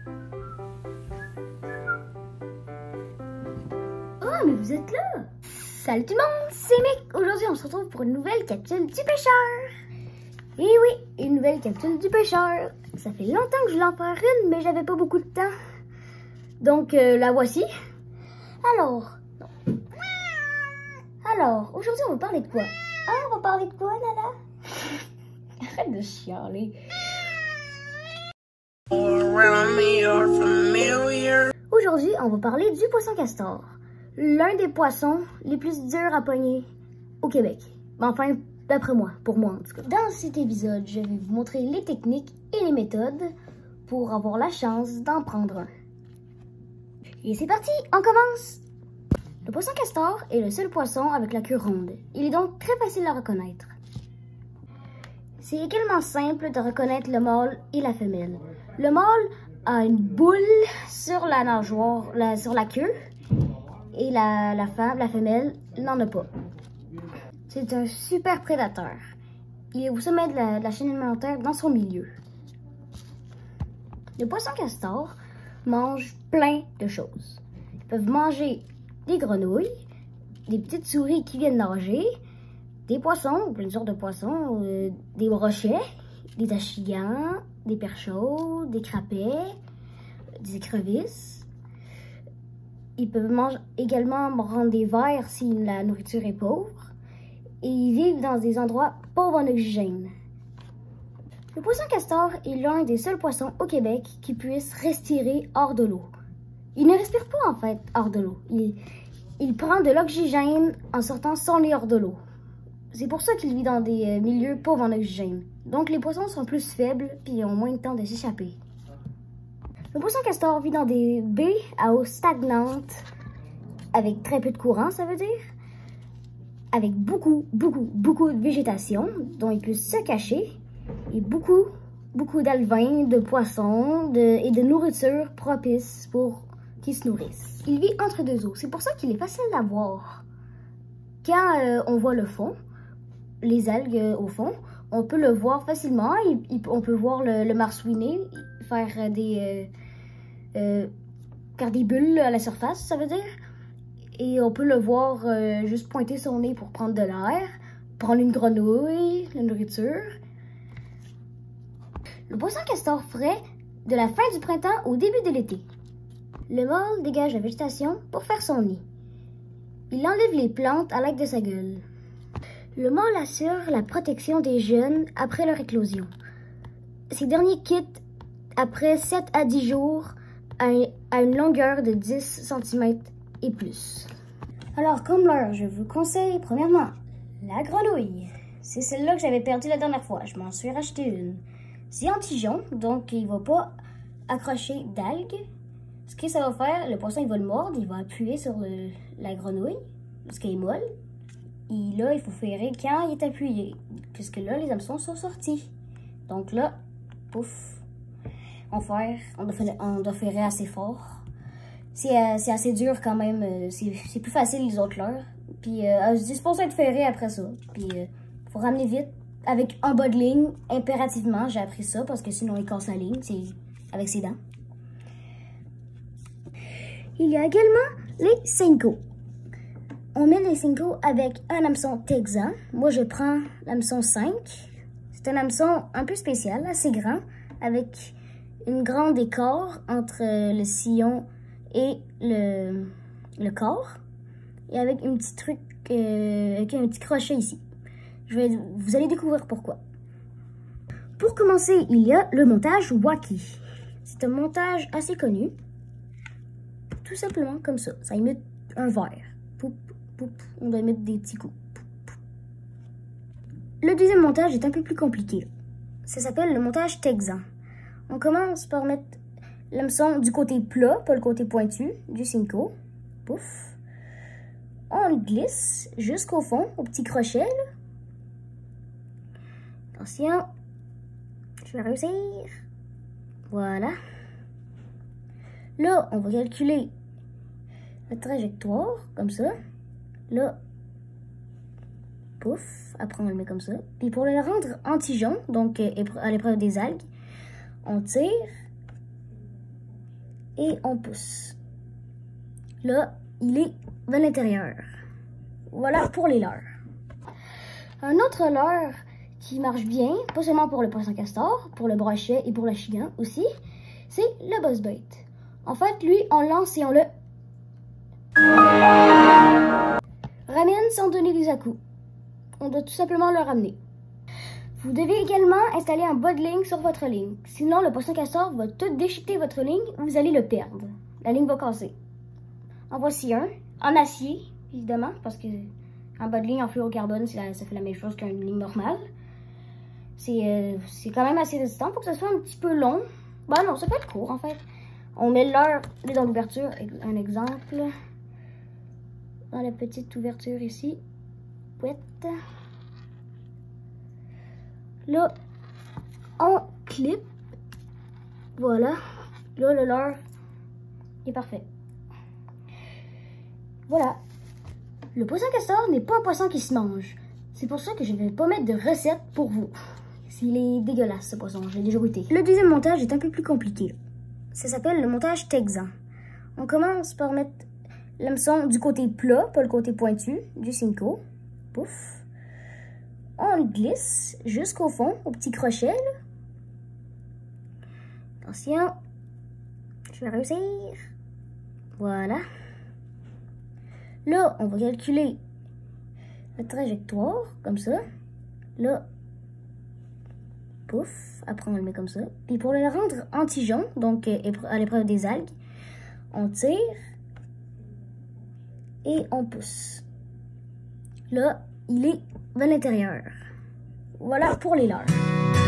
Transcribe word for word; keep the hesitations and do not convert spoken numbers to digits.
Oh, mais vous êtes là! Salut tout le monde, c'est Mick! Aujourd'hui, on se retrouve pour une nouvelle capsule du pêcheur! Et oui, une nouvelle capsule du pêcheur! Ça fait longtemps que je voulais en faire une, mais j'avais pas beaucoup de temps. Donc, euh, la voici. Alors, non. Alors, aujourd'hui, on va parler de quoi? Ah, on va parler de quoi, Nana? Arrête de chialer. Aujourd'hui, on va parler du poisson castor. L'un des poissons les plus durs à pogner au Québec. Enfin, d'après moi, pour moi en tout cas. Dans cet épisode, je vais vous montrer les techniques et les méthodes pour avoir la chance d'en prendre un. Et c'est parti, on commence! Le poisson castor est le seul poisson avec la queue ronde. Il est donc très facile à reconnaître. C'est également simple de reconnaître le mâle et la femelle. Le mâle a une boule sur la nageoire, la, sur la queue, et la, la femme, la femelle, n'en a pas. C'est un super prédateur. Il est au sommet de la, de la chaîne alimentaire dans son milieu. Le poisson castor mange plein de choses. Ils peuvent manger des grenouilles, des petites souris qui viennent nager, des poissons, plein de sortes de poissons, euh, des brochets, des achigans, des perchots, des crapets, des écrevisses. Ils peuvent manger, également rendre des vers si la nourriture est pauvre. Et ils vivent dans des endroits pauvres en oxygène. Le poisson castor est l'un des seuls poissons au Québec qui puisse respirer hors de l'eau. Il ne respire pas en fait hors de l'eau. Il, il prend de l'oxygène en sortant son nez hors de l'eau. C'est pour ça qu'il vit dans des milieux pauvres en oxygène. Donc les poissons sont plus faibles et ont moins de temps de s'échapper. Le poisson castor vit dans des baies à eau stagnante avec très peu de courant, ça veut dire, avec beaucoup, beaucoup, beaucoup de végétation dont il peut se cacher et beaucoup, beaucoup d'alevins, de poissons de, et de nourriture propice pour qu'ils se nourrissent. Il vit entre deux eaux, c'est pour ça qu'il est facile à voir. Quand euh, on voit le fond, les algues euh, au fond, on peut le voir facilement. Et, et on peut voir le, le marsouiner faire euh, des, euh, euh, faire des bulles à la surface, ça veut dire. Et on peut le voir euh, juste pointer son nez pour prendre de l'air, prendre une grenouille, la nourriture. Le poisson castor frais de la fin du printemps au début de l'été. Le mâle dégage la végétation pour faire son nid. Il enlève les plantes à l'aide de sa gueule. Le mâle assure la protection des jeunes après leur éclosion. Ces derniers quittent après sept à dix jours à une longueur de dix centimètres et plus. Alors, comme l'heure, je vous conseille premièrement la grenouille. C'est celle-là que j'avais perdue la dernière fois. Je m'en suis racheté une. C'est anti-jaune, donc il ne va pas accrocher d'algues. Ce que ça va faire, le poisson il va le mordre, il va appuyer sur le, la grenouille, parce qu'elle est molle. Et là, il faut ferrer quand il est appuyé, puisque là, les hameçons sont sortis. Donc là, pouf, on ferre, on doit, faire, on doit ferrer assez fort. C'est euh, assez dur quand même, euh, c'est plus facile les autres leurres. Puis euh, c'est supposé être ferré après ça. Puis il euh, faut ramener vite, avec un bas de ligne, impérativement. J'ai appris ça, parce que sinon il casse la ligne, c'est avec ses dents. Il y a également les Senko. On met les Senko avec un hameçon texan. Moi, je prends l'hameçon cinq. C'est un hameçon un peu spécial, assez grand, avec une grande écart entre le sillon et le, le corps. Et avec un petit truc, euh, avec un petit crochet ici. Je vais, vous allez découvrir pourquoi. Pour commencer, il y a le montage Wacky. C'est un montage assez connu. Tout simplement comme ça. Ça imite un verre. Poup, poup. On doit mettre des petits coups. Poup, poup. Le deuxième montage est un peu plus compliqué. Ça s'appelle le montage texan. On commence par mettre l'hameçon du côté plat, pas le côté pointu, du Senko. Pouf. On le glisse jusqu'au fond, au petit crochet. Là. Attention. Je vais réussir. Voilà. Là, on va calculer la trajectoire, comme ça. Là, pouf, après on le met comme ça. Puis pour le rendre anti-jaune, donc à l'épreuve des algues, on tire et on pousse. Là, il est à l'intérieur. Voilà pour les leurres. Un autre leurre qui marche bien, pas seulement pour le poisson castor, pour le brochet et pour le chigan aussi, c'est le buzzbait. En fait, lui, on lance et on le ramène sans donner des à-coups. On doit tout simplement le ramener. Vous devez également installer un bas de ligne sur votre ligne. Sinon, le poisson castor va tout déchiqueter votre ligne et vous allez le perdre. La ligne va casser. En voici un, en acier, évidemment, parce que en bas de ligne en fluorocarbone, ça fait la même chose qu'une ligne normale. C'est euh, quand même assez résistant. Il faut que ça soit un petit peu long. Ben non, ça peut être court en fait. On met le leurre dans l'ouverture. Un exemple. Dans la petite ouverture ici. Pouette. Là, on clip. Voilà. Là, le leurre est parfait. Voilà. Le poisson castor n'est pas un poisson qui se mange. C'est pour ça que je ne vais pas mettre de recette pour vous. Il est dégueulasse ce poisson, j'ai déjà goûté. Le deuxième montage est un peu plus compliqué. Ça s'appelle le montage texan. On commence par mettre l'hameçon du côté plat, pas le côté pointu, du cinco. Pouf. On le glisse jusqu'au fond, au petit crochet. Là. Attention. Je vais réussir. Voilà. Là, on va calculer la trajectoire, comme ça. Là, pouf, après on le met comme ça. Puis pour le rendre anti-jaune, donc à l'épreuve des algues, on tire et on pousse. Là, il est à l'intérieur. Voilà pour les leurres.